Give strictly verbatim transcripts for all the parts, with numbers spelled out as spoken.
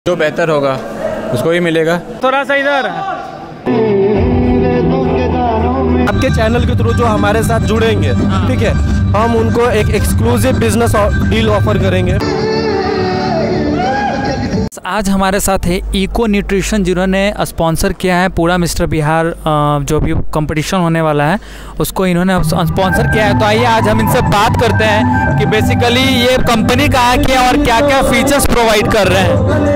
जो बेहतर होगा उसको ही मिलेगा। थोड़ा सा इधर आपके चैनल के थ्रू जो हमारे साथ जुड़ेंगे, ठीक है, हम उनको एक एक्सक्लूसिव बिजनेस डील ऑफर करेंगे। आज हमारे साथ है इको न्यूट्रिशन, जिन्होंने स्पॉन्सर किया है पूरा मिस्टर बिहार जो भी कंपटीशन होने वाला है उसको इन्होंने स्पॉन्सर किया है। तो आइए आज हम इनसे बात करते हैं कि बेसिकली ये कंपनी कहाँ की है और क्या क्या फीचर्स प्रोवाइड कर रहे हैं।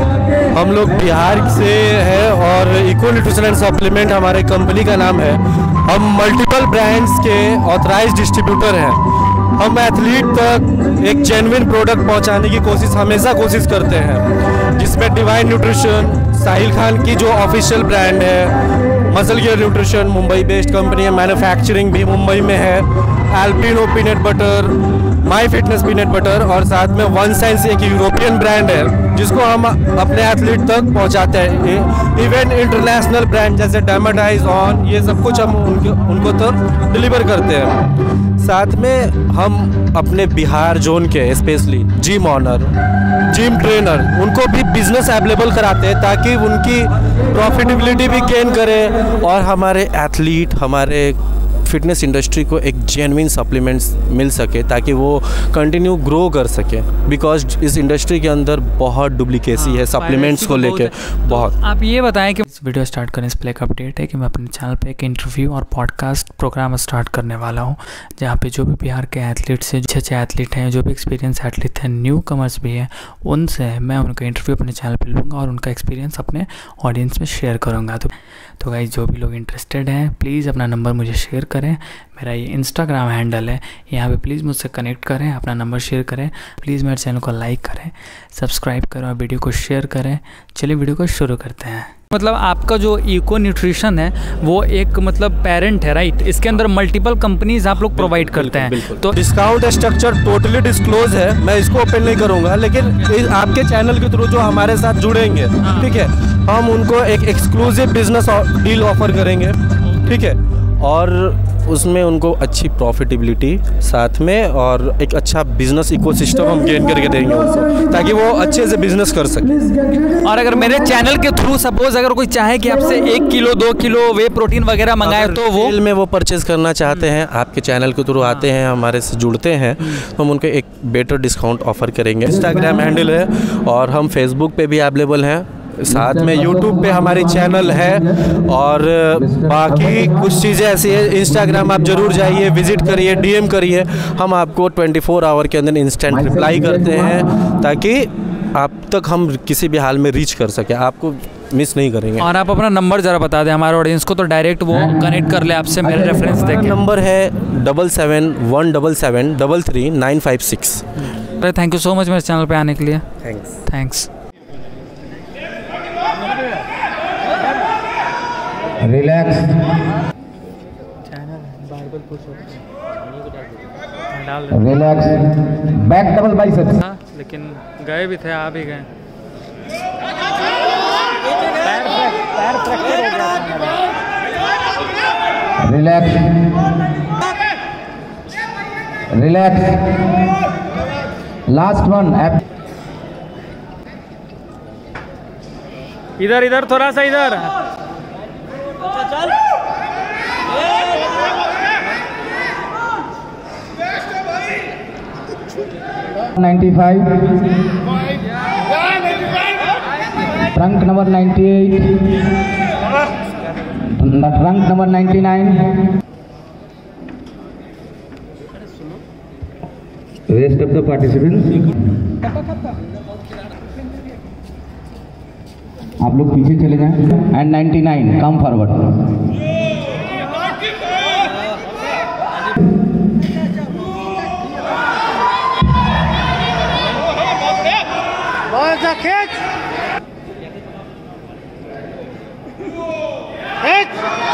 हम लोग बिहार से है और इको न्यूट्रिशन एंड सप्लीमेंट हमारे कंपनी का नाम है। हम मल्टीपल ब्रांड्स के ऑथराइज्ड डिस्ट्रीब्यूटर हैं। हम एथलीट तक एक जेन्युइन प्रोडक्ट पहुंचाने की कोशिश हमेशा कोशिश करते हैं, जिसमें डिवाइन न्यूट्रिशन, साहिल खान की जो ऑफिशियल ब्रांड है, muscle gear nutrition Mumbai based company है, मैन्युफैक्चरिंग भी मुंबई में है, Alpino peanut butter, my fitness peanut butter और साथ में वन साइंस एक यूरोपियन ब्रांड है जिसको हम अपने एथलीट तक पहुंचाते हैं। इवन इंटरनेशनल ब्रांड जैसे डर्माटाइज ऑन, ये सब कुछ हम उनके उनको तक डिलीवर करते हैं। साथ में हम अपने बिहार जोन के specially gym owner, gym trainer, उनको भी बिजनेस अवेलेबल कराते हैं ताकि उनकी प्रॉफिटेबिलिटी भी गेन करें और हमारे एथलीट, हमारे फिटनेस इंडस्ट्री को एक जेन्युइन सप्लीमेंट्स मिल सके ताकि वो कंटिन्यू ग्रो कर सके। बिकॉज इस इंडस्ट्री के अंदर बहुत डुप्लीकेसी है सप्लीमेंट्स को लेके बहुत। आप ये बताएं कि इस वीडियो स्टार्ट करने से पहले एक अपडेट है कि मैं अपने चैनल पे एक इंटरव्यू और पॉडकास्ट प्रोग्राम स्टार्ट करने वाला हूँ, जहाँ पे जो भी बिहार के एथलीट्स हैं, अच्छे अच्छे एथलीट हैं, जो भी एक्सपीरियंस एथलीट हैं, न्यू कमर्स भी हैं, उनसे मैं उनका इंटरव्यू अपने चैनल पर लूँगा और उनका एक्सपीरियंस अपने ऑडियंस में शेयर करूँगा। तो तो गाइस, जो भी लोग इंटरेस्टेड हैं प्लीज़ अपना नंबर मुझे शेयर करें। मेरा ये इंस्टाग्राम हैंडल है, यहाँ पे प्लीज़ मुझसे कनेक्ट करें, अपना नंबर शेयर करें। प्लीज़ मेरे चैनल को लाइक करें, सब्सक्राइब करें और वीडियो को शेयर करें। चलिए वीडियो को शुरू करते हैं। मतलब आपका जो इको न्यूट्रिशन है वो एक मतलब पेरेंट है, राइट? इसके अंदर मल्टीपल कंपनीज आप लोग प्रोवाइड करते हैं। तो डिस्काउंट स्ट्रक्चर टोटली डिस्क्लोज है, मैं इसको ओपन नहीं करूंगा, लेकिन आपके चैनल के थ्रू जो हमारे साथ जुड़ेंगे, ठीक है, हम उनको एक एक्सक्लूसिव बिजनेस डील ऑफर करेंगे, ठीक है, और उसमें उनको अच्छी प्रॉफिटेबिलिटी साथ में और एक अच्छा बिजनेस इकोसिस्टम हम गेन करके देंगे उनको, ताकि वो अच्छे से बिजनेस कर सके। और अगर मेरे चैनल के थ्रू सपोज अगर कोई चाहे कि आपसे एक किलो दो किलो वे प्रोटीन वगैरह मंगाए तो वो में वो परचेज करना चाहते हैं, आपके चैनल के थ्रू आते हैं, हमारे से जुड़ते हैं, तो हम उनको एक बेटर डिस्काउंट ऑफर करेंगे। इंस्टाग्राम हैंडल है और हम फेसबुक पे भी अवेलेबल हैं, साथ में यूट्यूब पे हमारी चैनल है और बाकी कुछ चीज़ें ऐसी है। इंस्टाग्राम आप ज़रूर जाइए, विजिट करिए, डीएम करिए, हम आपको चौबीस आवर के अंदर इंस्टेंट रिप्लाई करते हैं ताकि आप तक हम किसी भी हाल में रीच कर सके, आपको मिस नहीं करेंगे। और आप अपना नंबर ज़रा बता दें हमारे ऑडियंस को, तो डायरेक्ट वो कनेक्ट कर ले आपसे, मेरे रेफरेंस देके। नंबर है double seven one double seven double three nine five six. Thank you so much मेरे चैनल पे आने के लिए। Thanks thanks relax. Relax. Back double biceps. हाँ, लेकिन गए भी थे, आ भी गए। रिलैक्स। रिलैक्स। Last one. इधर इधर थोड़ा सा इधर। Ninety five. Trunk number ninety eight. Trunk number ninety nine. Rest of the participants, आप लोग पीछे चले जाएं। And ninety nine come forward. खींच खींच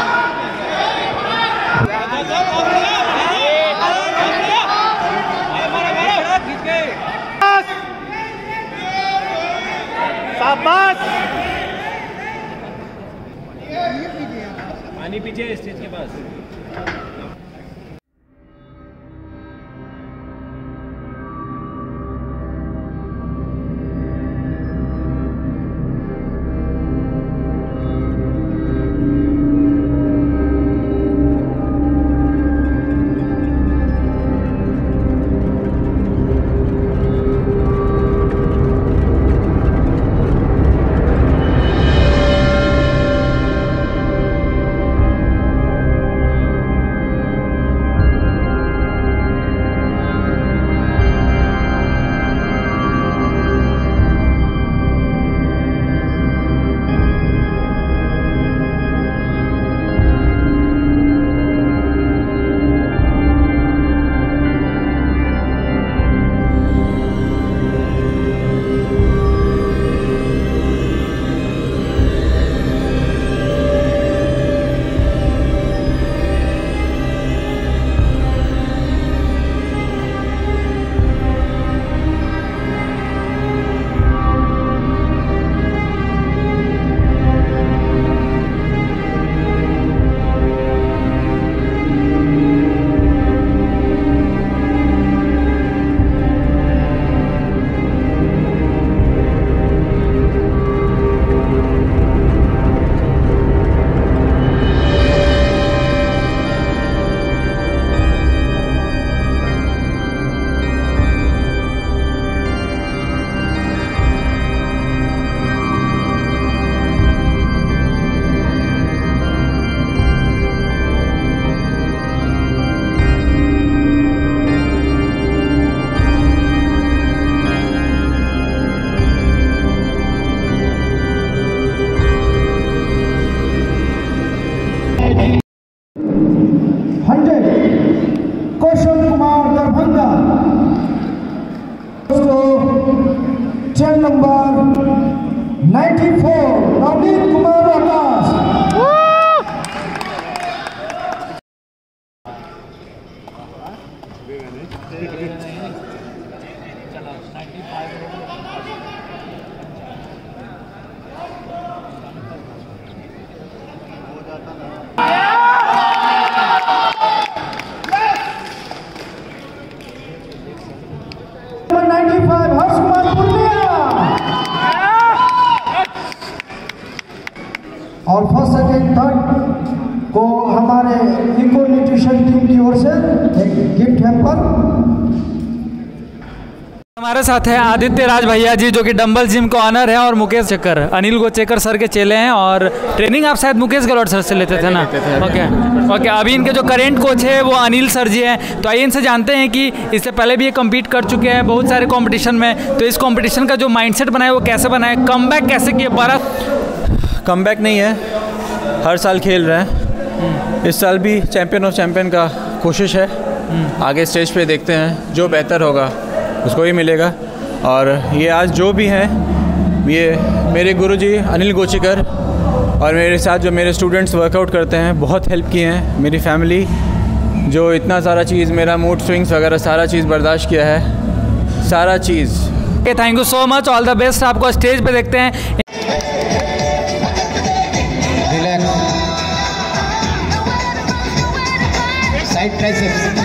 शाबाश। पानी पीछे स्टेज के पास। ninety-four, Navneet Kumar Akas. ninety-five, Harsh Kumar Purnia. और फर्स्ट सेकेंड थर्ड को हमारे इको न्यूट्रिशन टीम की ओर से एक गिफ्ट हैम्पर। हमारे साथ है आदित्य राज भैया जी जो कि डंबल जिम का ऑनर है, और मुकेश चक्कर अनिल गोचेकर सर के चेले हैं, और ट्रेनिंग आप शायद मुकेश गहलोत सर से लेते थे ना? ओके ओके अभी इनके जो करेंट कोच है वो अनिल सर जी हैं। तो आइए इनसे जानते हैं कि इससे पहले भी ये कम्पीट कर चुके हैं बहुत सारे कॉम्पिटिशन में, तो इस कॉम्पिटिशन का जो माइंडसेट बनाया वो कैसे बनाया, कमबैक कैसे किए? बारह कमबैक नहीं है, हर साल खेल रहे हैं। इस साल भी चैम्पियन ऑफ चैम्पियन का कोशिश है। आगे स्टेज पे देखते हैं, जो बेहतर होगा उसको ही मिलेगा। और ये आज जो भी हैं, ये मेरे गुरुजी अनिल गोचेकर और मेरे साथ जो मेरे स्टूडेंट्स वर्कआउट करते हैं, बहुत हेल्प किए हैं। मेरी फैमिली जो इतना सारा चीज़, मेरा मूड स्विंग्स वगैरह सारा चीज़ बर्दाश्त किया है, सारा चीज़। Thank you so much, all the best. आपको स्टेज पे देखते हैं। Side triceps.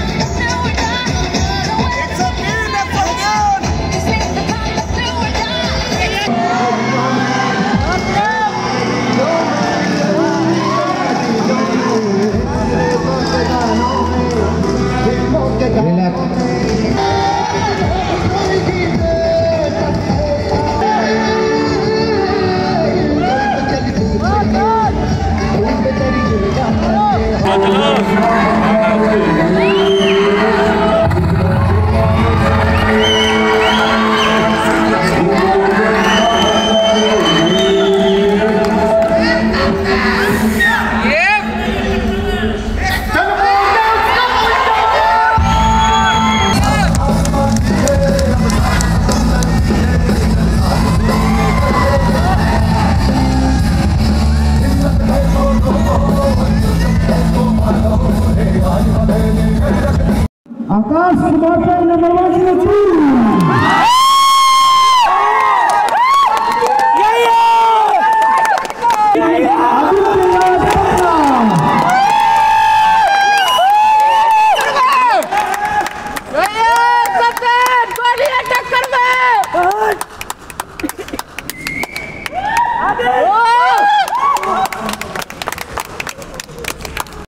Akas Kumarsan number one zero two. टक्कर में